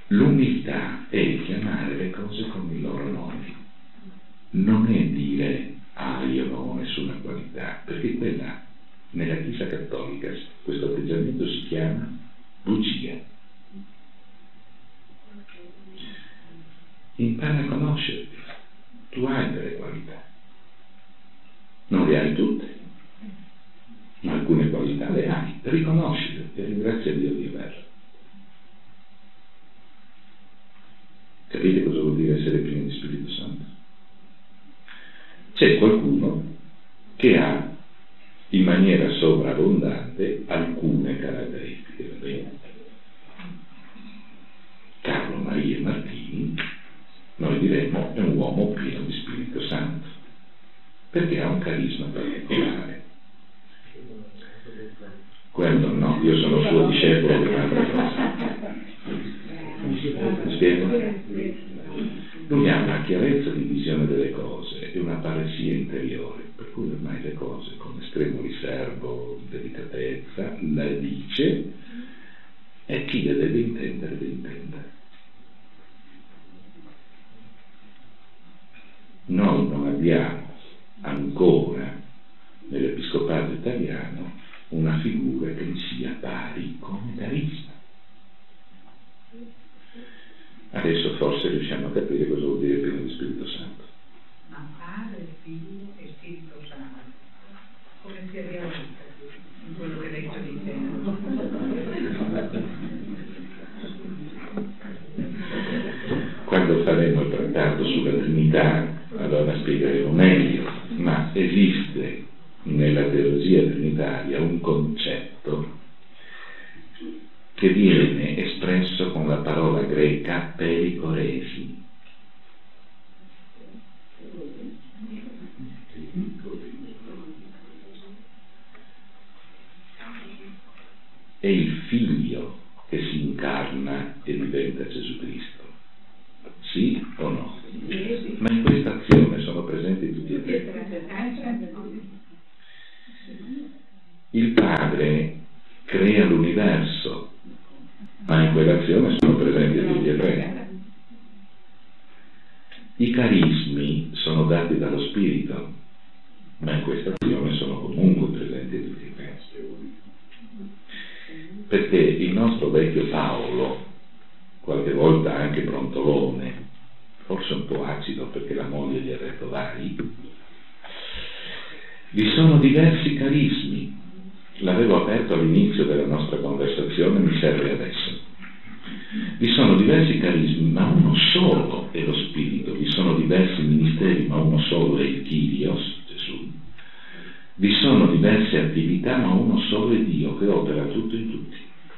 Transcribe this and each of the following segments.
L'umiltà è chiamare le cose con il loro nome, non è dire io non ho nessuna qualità, perché quella nella Chiesa Cattolica questo atteggiamento si chiama bugia. Impara a conoscerti, tu hai delle qualità, non le hai tutte, ma alcune qualità le hai, riconoscile e ringrazia Dio di averle. Capite cosa vuol dire essere pieni di Spirito Santo? C'è qualcuno che ha in maniera sovrabbondante alcune caratteristiche, va bene? Carlo Maria Martini, noi diremmo, è un uomo pieno di Spirito Santo, perché ha un carisma particolare. Quello no, io sono suo discepolo per un'altra cosa. Mi spiego? Lui ha una chiarezza di visione delle cose e una paresia interiore, per cui ormai le cose con estremo riservo, delicatezza, la dice e chi le deve intendere, deve intendere. Noi non abbiamo ancora nell'Episcopato italiano una figura che sia pari come carisma. Adesso forse riusciamo a capire cosa vuol dire pieno di Spirito Santo. Ma Padre, Figlio e Spirito Santo, come si realizza in quello che lei sta dicendo? Quando faremo il trattato sulla Trinità, allora spiegheremo meglio, ma esiste nella teologia trinitaria un concetto che viene espresso con la parola greca pericoresi. È il Figlio che si incarna e diventa Gesù Cristo. Sì o no? Ma in questa azione sono presenti tutti e tre. Il Padre crea l'universo, ma in quell'azione sono presenti tutti e tre. I carismi sono dati dallo Spirito, ma in questa azione sono comunque presenti tutti e tre. Perché il nostro vecchio Paolo, qualche volta anche brontolone, forse un po' acido perché la moglie gli ha detto vai, vi sono diversi carismi. L'avevo aperto all'inizio della nostra conversazione, mi serve adesso. Vi sono diversi carismi, ma uno solo è lo Spirito. Vi sono diversi ministeri, ma uno solo è il Kyrios, Gesù. Vi sono diverse attività, ma uno solo è Dio che opera tutto in tutti.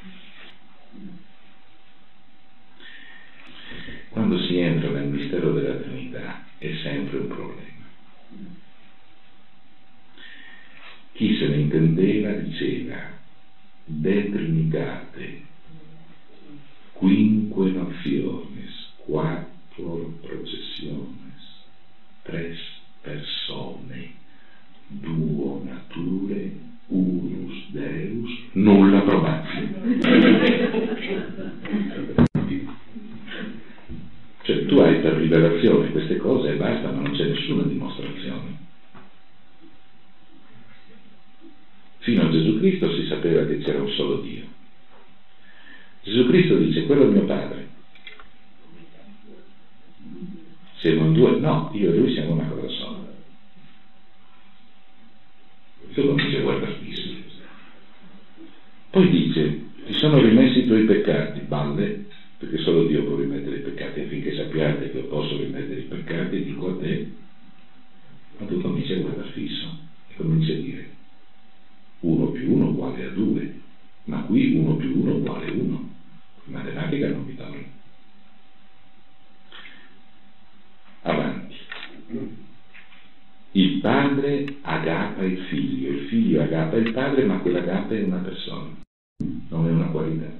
Quando si entra nel mistero della Trinità è sempre un problema. Chi se ne intendeva diceva de Trinitate quinque nociones, quattro processiones, tres persone, duo nature, unus Deus, nulla probatio. Cioè tu hai per rivelazione queste cose e basta, ma non c'è nessuna dimostrazione. Fino a Gesù Cristo si sapeva che c'era un solo Dio. Gesù Cristo dice, quello è mio Padre. Siamo in due? No, io e lui siamo una cosa sola. Tu cominci a guardare fisso. Poi dice, ti sono rimessi i tuoi peccati, balle, perché solo Dio può rimettere i peccati, affinché sappiate che io posso rimettere i peccati, dico a te, ma tu cominci a guardare fisso e cominci a dire 1 più 1 uguale a 2, ma qui 1 più 1 uguale a 1. In matematica non mi torna. Avanti. Il padre agapa il figlio agapa il padre, ma quell'agapa è una persona, non è una qualità.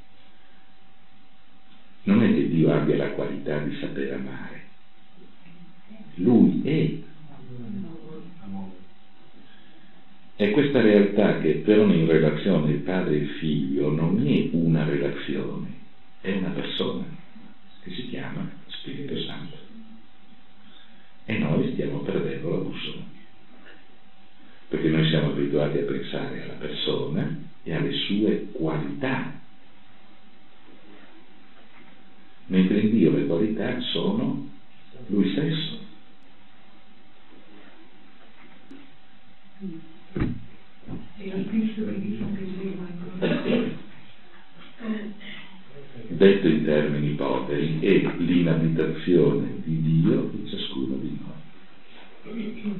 Non è che Dio abbia la qualità di saper amare. Lui è. È questa realtà che però in relazione il padre e il figlio non è una relazione, è una persona che si chiama Spirito Santo e noi stiamo perdendo la bussola, perché noi siamo abituati a pensare alla persona e alle sue qualità, mentre in Dio le qualità sono Lui stesso. Detto in termini poveri, è l'inabitazione di Dio in ciascuno di noi.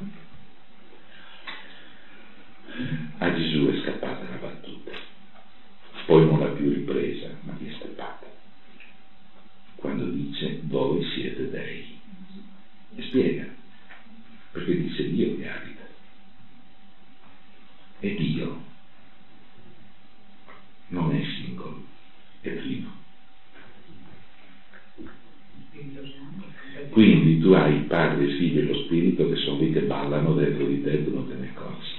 A Gesù è scappata la battuta, poi non l'ha più ripresa, ma gli è scappata, quando dice voi siete dei, e spiega, perché dice Dio che abita, e Dio non è singolo, è trino. Quindi tu hai il Padre, il Figlio e lo Spirito che sono lì che ballano dentro di te e tu non te ne accorgi.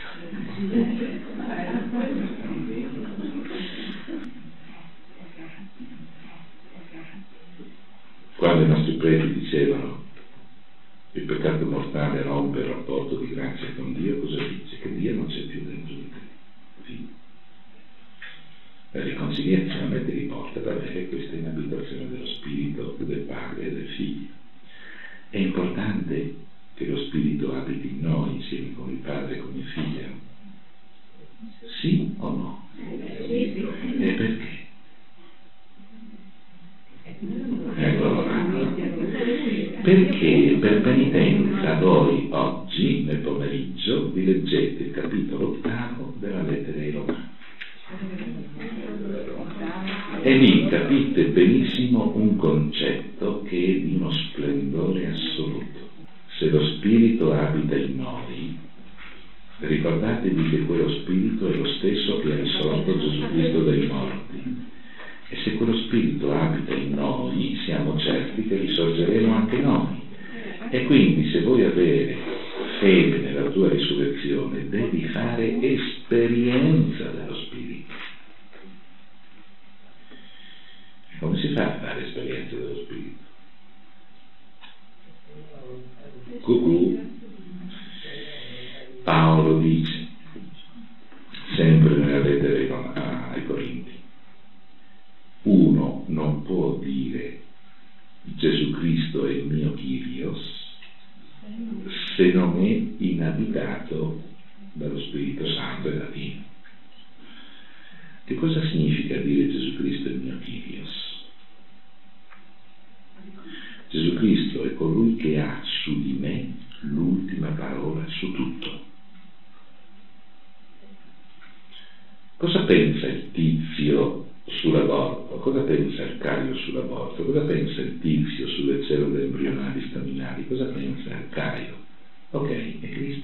Quando i nostri preti dicevano il peccato mortale rompe il rapporto di grazia con Dio, cosa dice? Che Dio non c'è più dentro di te. Sì. La riconciliazione ti riporta ad avere questa inabitazione dello Spirito, del Padre e del Figlio. È importante che lo Spirito abiti in noi insieme con il Padre e con il Figlio? Sì o no? E perché? Allora, perché per penitenza voi oggi, nel pomeriggio, vi leggete il capitolo 8 della lettera ai Romani. E lì capite benissimo un concetto che è di uno splendore assoluto. Se lo Spirito abita in noi, ricordatevi che quello Spirito è lo stesso che ha risorto Gesù Cristo dai morti. E se quello Spirito abita in noi, siamo certi che risorgeremo anche noi. E quindi se vuoi avere fede nella tua risurrezione, devi fare esperienza dello Spirito. Come si fa a fare esperienza dello Spirito? Cucù. Paolo dice, sempre nella lettera ai Corinti, uno non può dire Gesù Cristo è il mio Kyrios se non è inabitato dallo Spirito Santo e da Dio. Che cosa significa dire Gesù Cristo è il mio Kyrios? Gesù Cristo è colui che ha su di me l'ultima parola su tutto. Cosa pensa il tizio sull'aborto? Cosa pensa il Caio sull'aborto? Cosa pensa il tizio sulle cellule embrionali staminali? Cosa pensa il Caio? Ok, è Cristo.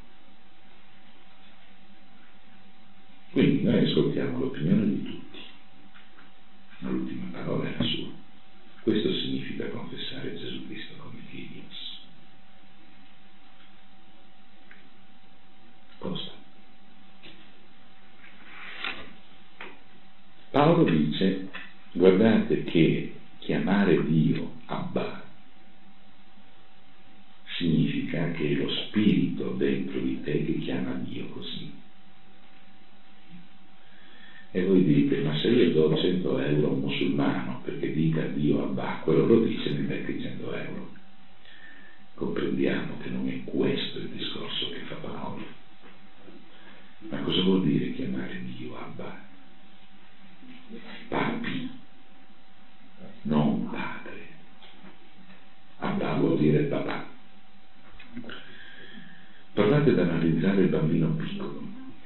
Quindi noi ascoltiamo l'opinione di tutti, ma l'ultima parola è la sua. Questo significa confessare Gesù Cristo come Kyrios. Costa. Paolo dice, guardate che chiamare Dio Abba significa che è lo Spirito dentro di te che chiama Dio così. E voi dite, ma se io do 100 euro a un musulmano perché dica Dio Abba, quello lo dice, mi metti 100 euro. Comprendiamo che non è questo il discorso che fa Paolo. Ma cosa vuol dire chiamare Dio Abba? Papi, non padre. Abba vuol dire papà. Provate ad analizzare il bambino piccolo.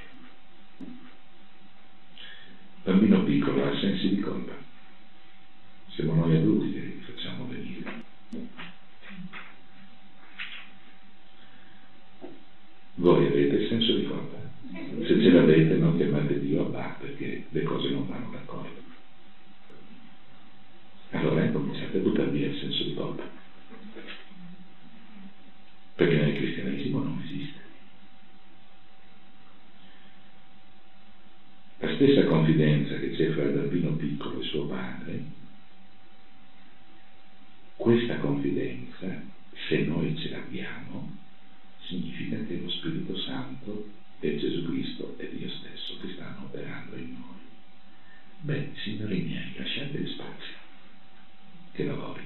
Il bambino piccolo ha sensi di colpa. Siamo noi adulti che li facciamo venire. Voi avete il senso di colpa. Se ce l'avete non chiamate Dio Abba perché le cose non vanno d'accordo. Allora cominciate a buttare via il senso di colpa. Perché nel cristianesimo non esiste. La stessa confidenza che c'è fra il bambino piccolo e suo padre Questa confidenza, se noi ce l'abbiamo, significa che lo Spirito Santo e Gesù Cristo e Dio stesso che stanno operando in noi. Beh, signori miei, lasciate spazio che lavori.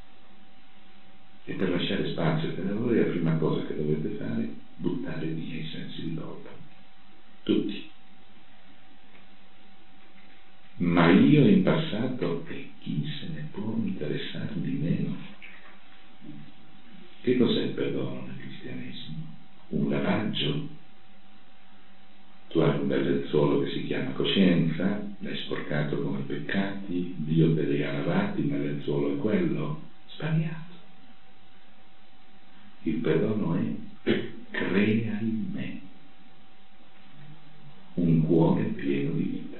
E per lasciare spazio che lavori, la prima cosa che dovete fare è buttare via i sensi di colpa. Tutti. Ma io in passato, e chi se ne può interessare di meno? Che cos'è il perdono nel cristianesimo? Un lavaggio? Tu hai un bel lenzuolo che si chiama coscienza, l'hai sporcato come peccati, Dio te li ha lavati, ma il lenzuolo è quello? Sbagliato. Il perdono è crea in me un cuore pieno di vita.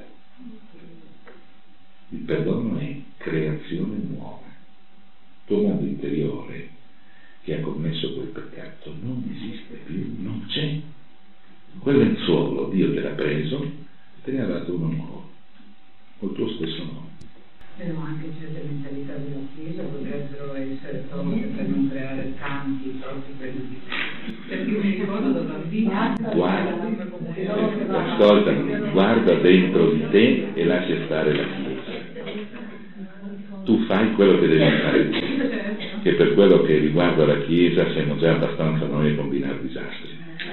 Il perdono è creazione nuova. Tuo mondo interiore che ha commesso quel peccato non esiste più, non c'è. Quel lenzuolo Dio te l'ha preso e te ne ha dato uno nuovo, col tuo stesso nome. Però anche certe mentalità della Chiesa dovrebbero essere tolte per non creare tanti troppi periodi. Perché io mi ricordo da bambina guarda dentro di te e lascia stare la Chiesa. Tu fai quello che devi fare tu, che per quello che riguarda la Chiesa siamo già abbastanza noi a combinare disastri.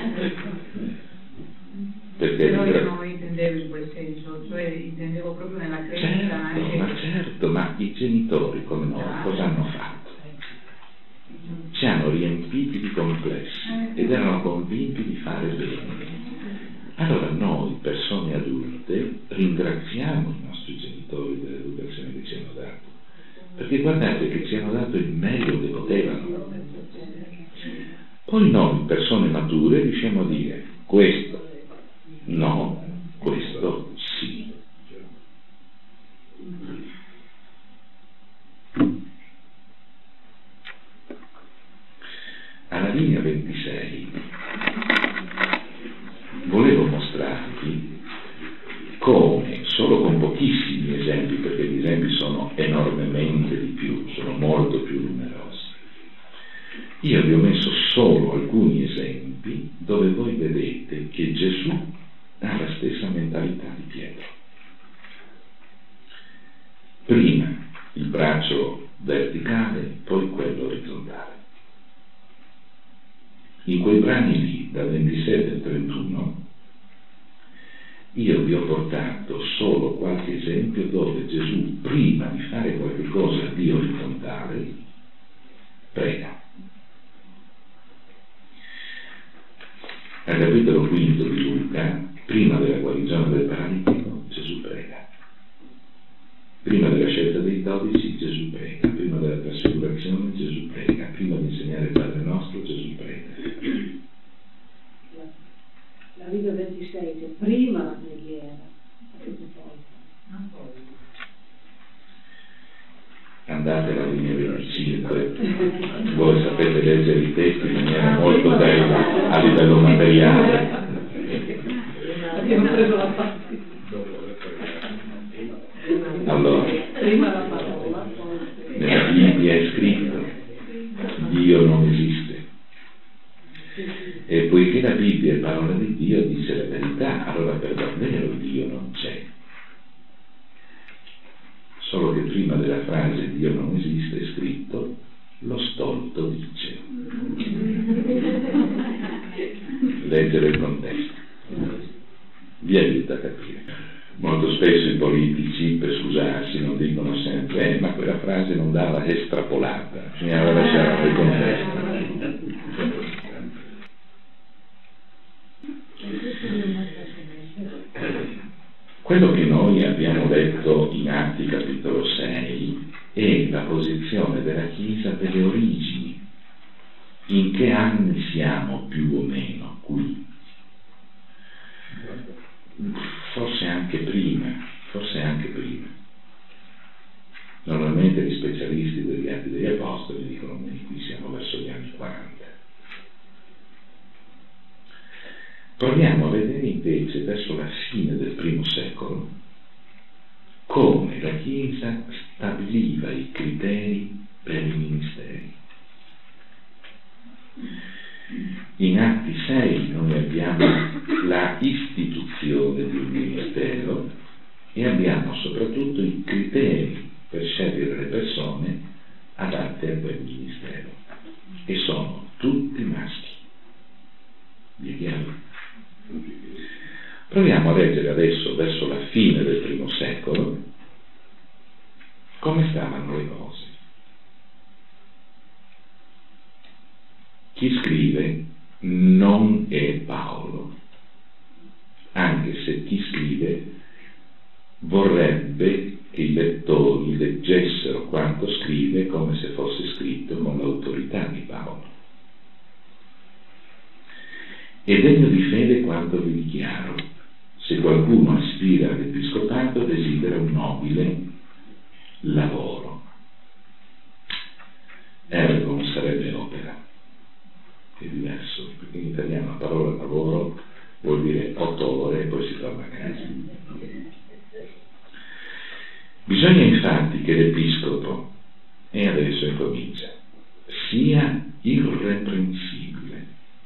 Perché però io non intendevo in quel senso, cioè intendevo proprio nella crescita. Certo, ma i genitori come noi cosa hanno fatto? Ci hanno riempiti di complessi ed erano convinti di fare bene. Allora noi, persone adulte, ringraziamo i nostri genitori dell'educazione che ci hanno dato, perché guardate che ci hanno dato il meglio che potevano. Poi noi, persone mature, riusciamo a dire questo no, questo sì. Alla linea 26 volevo mostrarvi come, solo con pochissimi esempi, perché gli esempi sono enormemente di più, sono molto più numerosi, io vi ho messo solo alcuni esempi dove voi vedete che Gesù ha la stessa mentalità di Pietro. Prima il braccio verticale, poi quello orizzontale. In quei brani lì, da 27 al 31, io vi ho portato solo qualche esempio dove Gesù, prima di fare qualche cosa di orizzontale, prega. Al capitolo 5 di Luca, prima della guarigione del paralitico, Gesù prega. Prima della scelta dei 12, Gesù prega. Prima della trasfigurazione, Gesù prega. Prima di insegnare il Padre Nostro, Gesù prega. La riga 26, che prima la preghiera, non poi. Andate alla linea 25, voi sapete leggere i testi in maniera molto bella a livello materiale. Abbiamo preso la parte. Allora, Prima la parola, nella Bibbia è scritto Dio non esiste, e poiché la Bibbia è parola di Dio, dice la verità, allora per davvero Dio non c'è. Solo che prima della frase Dio non esiste è scritto lo stolto dice. Leggere il contesto vi aiuta a capire. Molto spesso i politici, per scusarsi, non dicono sempre ma quella frase non dava estrapolata, bisognava lasciare il contesto. Quello che noi abbiamo letto in Atti capitolo 6 è la posizione della Chiesa delle origini. In che anni siamo più o meno qui? Forse anche prima. Normalmente gli specialisti degli Atti degli Apostoli dicono che qui siamo verso gli anni 40. Proviamo a vedere invece verso la fine del primo secolo come la Chiesa stabiliva i criteri per il criteri per scegliere le persone adatte a quel ministero, e sono tutti maschi. Vi è chiaro? Proviamo a leggere adesso, verso la fine del primo secolo, come stavano le cose. Chi scrive non è Paolo, anche se chi scrive vorrebbe che i lettori leggessero quanto scrive come se fosse scritto con l'autorità di Paolo. È degno di fede quanto vi dichiaro: se qualcuno aspira all'episcopato, desidera un nobile lavoro. Ergo sarebbe opera, che è diverso, perché in italiano la parola lavoro vuol dire 8 ore e poi si torna a casa. Bisogna infatti che l'episcopo, e adesso incomincia, sia irreprensibile,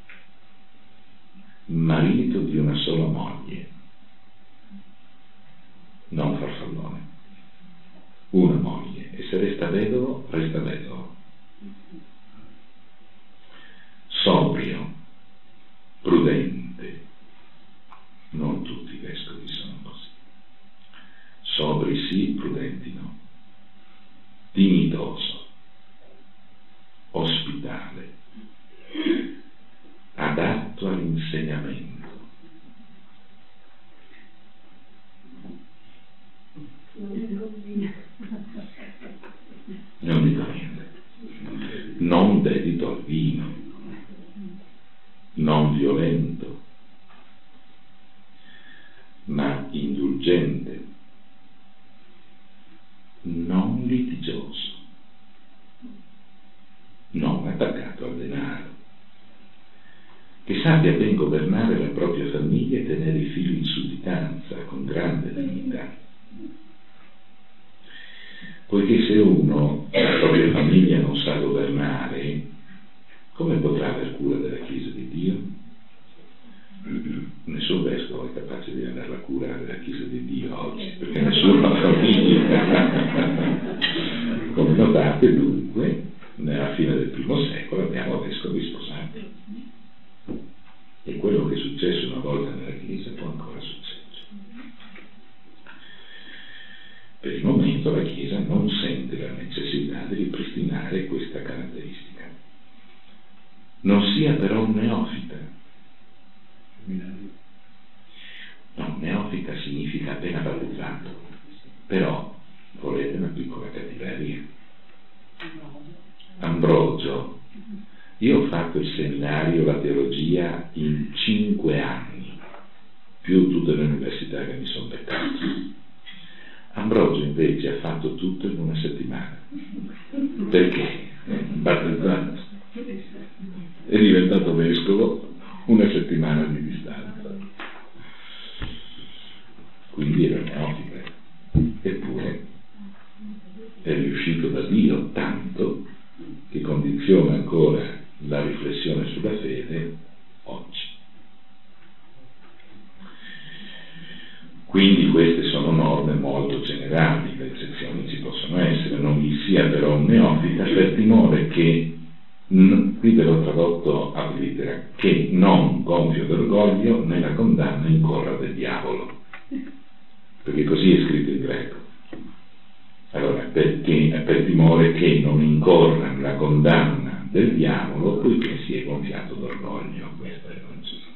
marito di una sola moglie, non farfallone, una moglie, e se resta vedovo, resta vedovo, sobrio, prudente, non tutti i vescovi sono così, sobri sì, prudenti no, dignitoso, ospitale, adatto all'insegnamento, non dico niente, non dedito al vino, non violento, ma indulgente, non litigioso, non attaccato al denaro, che sappia ben governare la propria famiglia e tenere i figli in sudditanza con grande dignità. Poiché se uno la propria famiglia non sa governare, come potrà aver cura della Chiesa di Dio? Nessun vescovo è capace di avere la cura della Chiesa di Dio oggi, perché nessuno ha famiglia. Come notate, dunque, nella fine del primo secolo abbiamo vescovi sposati. E quello che è successo una volta nella Chiesa può ancora succedere. Per il momento la Chiesa non sente la necessità di ripristinare questa caratteristica. Non sia però un neofita. No, neofita significa appena battezzato, però volete una piccola cattiveria. Ambrogio. Io ho fatto il seminario, la teologia in 5 anni, più tutte le università che mi sono beccato. Ambrogio invece ha fatto tutto in una settimana. Perché? Battezzato. È diventato vescovo una settimana di distanza. Quindi era neofita. Eppure è riuscito da Dio tanto che condiziona ancora la riflessione sulla fede oggi. Quindi queste sono norme molto generali, le eccezioni ci possono essere, non vi sia però un neofita per timore che, qui ve l'ho tradotto a littera, che non gonfio d'orgoglio nella condanna incorra del diavolo, perché così è scritto in greco. Allora, perché per timore che non incorra nella condanna del diavolo poiché si è gonfiato d'orgoglio, questo è il concetto.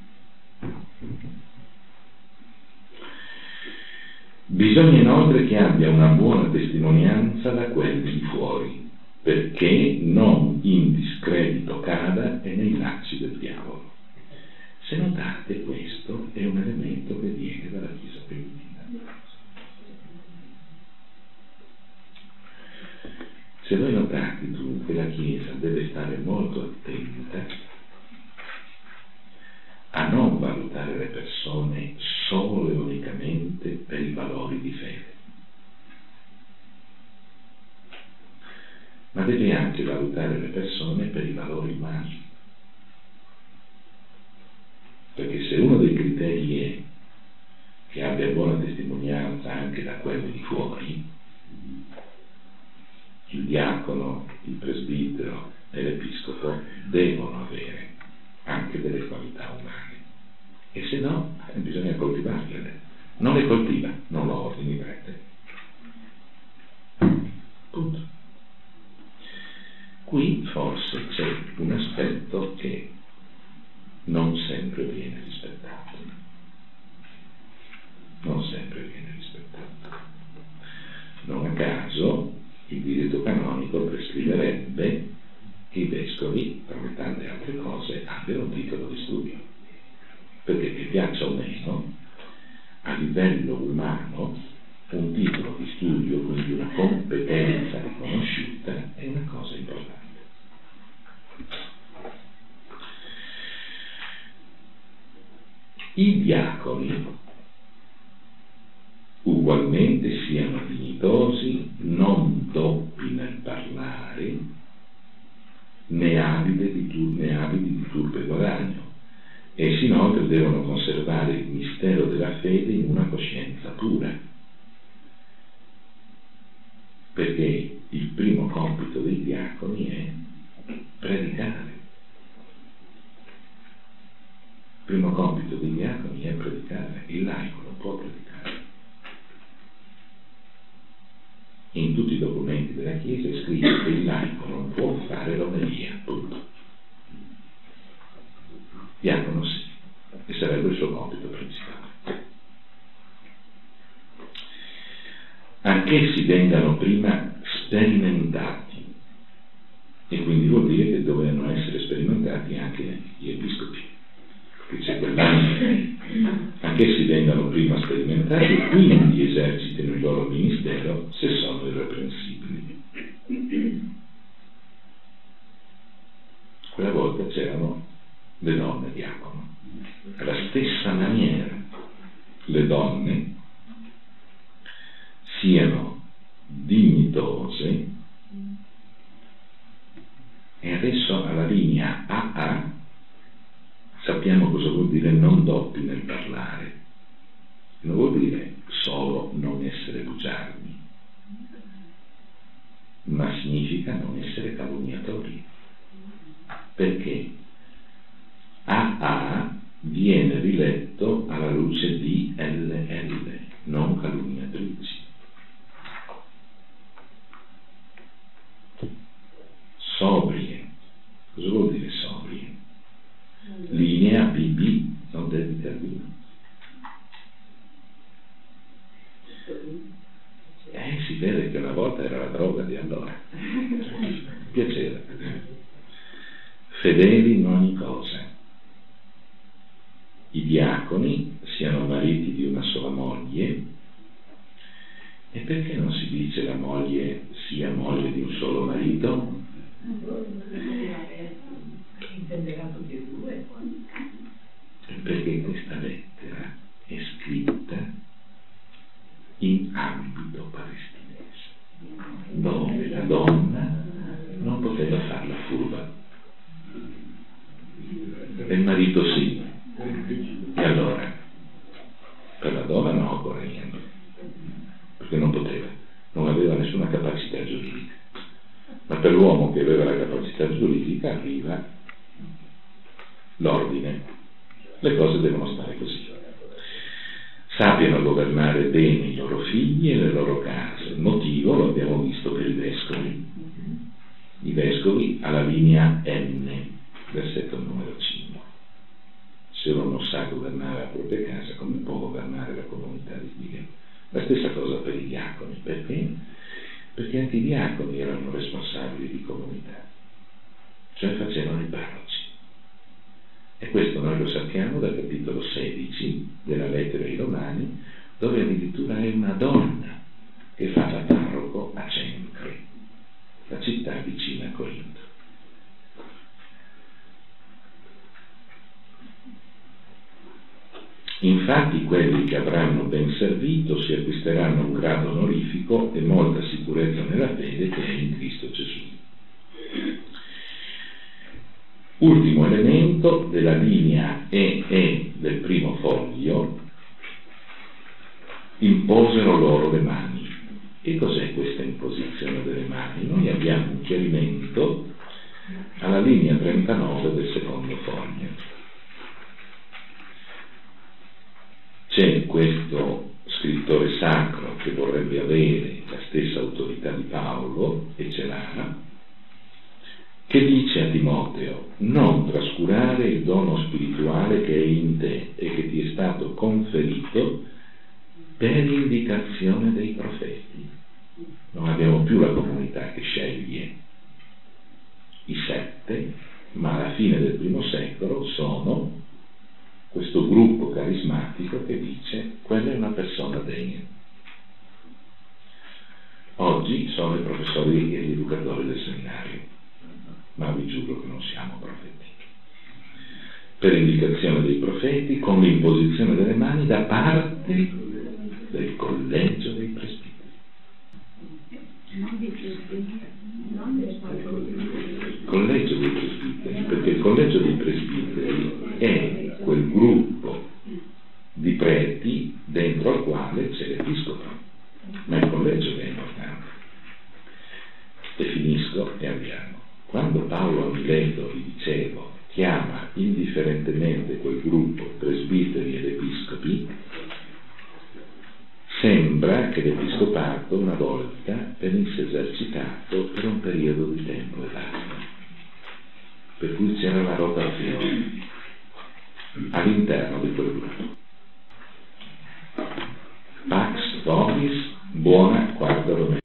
Bisogna inoltre che abbia una buona testimonianza da quelli di fuori, perché non in discredito cada e nei lacci del diavolo. Se notate, questo è un elemento che viene dalla Chiesa primitiva. Se voi notate dunque, la Chiesa deve stare molto attenta a non valutare le persone solo e unicamente per i valori di fede, ma deve anche valutare le persone per i valori umani, perché se uno dei criteri è che abbia buona testimonianza anche da quelli di fuori, il diacono, il presbitero e l'episcopo devono avere anche delle qualità umane, e se no bisogna coltivarle. Non le coltiva, non lo ordini prete. Punto. Qui forse c'è un aspetto che non sempre viene rispettato. Non sempre viene rispettato. Non a caso il diritto canonico prescriverebbe che i vescovi, tra le tante altre cose, abbiano un titolo di studio, perché che piaccia o meno, a livello umano, un titolo di studio, quindi una competenza riconosciuta, è una cosa importante. I diaconi ugualmente siano dignitosi, non doppi nel parlare, né abili di turpe guadagno. Essi inoltre devono conservare il mistero della fede in una coscienza pura, perché il primo compito dei diaconi è predicare. Il primo compito dei diaconi è predicare, il laico non può predicare. In tutti i documenti della Chiesa è scritto che il laico non può fare l'omelia, punto. Diacono sì, e sarebbe il suo compito principale. Anch'essi vengano prima sperimentati, e quindi vuol dire che dovevano essere sperimentati anche gli episcopi, che c'è quell'anno. Anch'essi vengano prima sperimentati e quindi esercitino il loro ministero se sono irreprensibili. Quella volta c'erano le donne diacono. Alla stessa maniera le donne siano dignitose, e adesso alla linea AA sappiamo cosa vuol dire non doppi nel parlare. Non vuol dire solo non essere bugiardi, ma significa non essere calunniatori, perché AA viene riletto alla luce di LL, non calunniatrici. Sobrie. Cosa vuol dire sobrie? Linea BB, non debite al vino. Si vede che una volta era la droga di allora. Piacere. Fedeli in ogni cosa. I diaconi siano mariti di una sola moglie. E perché non si dice la moglie sia moglie di un solo marito? Intenderà tutti e due. Perché questa lettera è scritta in ambito palestinese, dove la donna non poteva fare la furba e il marito sì. E allora per la donna no, correndo, perché non poteva, non aveva nessuna capacità giuridica, ma per l'uomo che aveva la capacità giuridica arriva l'ordine. Le cose devono stare così. Sappiano governare bene i loro figli e le loro case. Il motivo lo abbiamo visto per i vescovi. I vescovi alla linea N, versetto numero 5. Se uno non sa governare la propria casa, come può governare la comunità di Dio? La stessa cosa per i diaconi. Perché? Perché anche i diaconi erano responsabili di comunità, cioè facevano i parroci. E questo noi lo sappiamo dal capitolo 16 della lettera ai Romani, dove addirittura è una donna che fa da parroco a Cencre, la città vicina a Corinto. Infatti quelli che avranno ben servito si acquisteranno un grado onorifico e molta sicurezza nella fede che è in Cristo Gesù. Ultimo elemento della linea EE del primo foglio: imposero loro le mani. Che cos'è questa imposizione? l'imposizione delle mani, noi abbiamo un chiarimento alla linea 39 del secondo foglio. C'è questo scrittore sacro che vorrebbe avere la stessa autorità di Paolo, e ce l'ha, che dice a Timoteo: non trascurare il dono spirituale che è in te e che ti è stato conferito per indicazione dei profeti. Non abbiamo più la comunità che sceglie i 7, ma alla fine del primo secolo sono questo gruppo carismatico che dice: quella è una persona degna. Oggi sono i professori e gli educatori del seminario, ma vi giuro che non siamo profeti. Per indicazione dei profeti, con l'imposizione delle mani da parte del collegio dei presbiteri. Collegio dei presbiteri, perché il collegio dei presbiteri è quel gruppo di preti dentro al quale c'è l'episcopo, ma il collegio che è importante. E finisco e andiamo. Quando Paolo a Mileto, vi dicevo, chiama indifferentemente quel gruppo presbiteri ed episcopi, sembra che l'episcopato una volta venisse esercitato per un periodo di tempo e basta, per cui c'era la rotazione all'interno di quel gruppo. Pax Vobis, buona quarta domenica.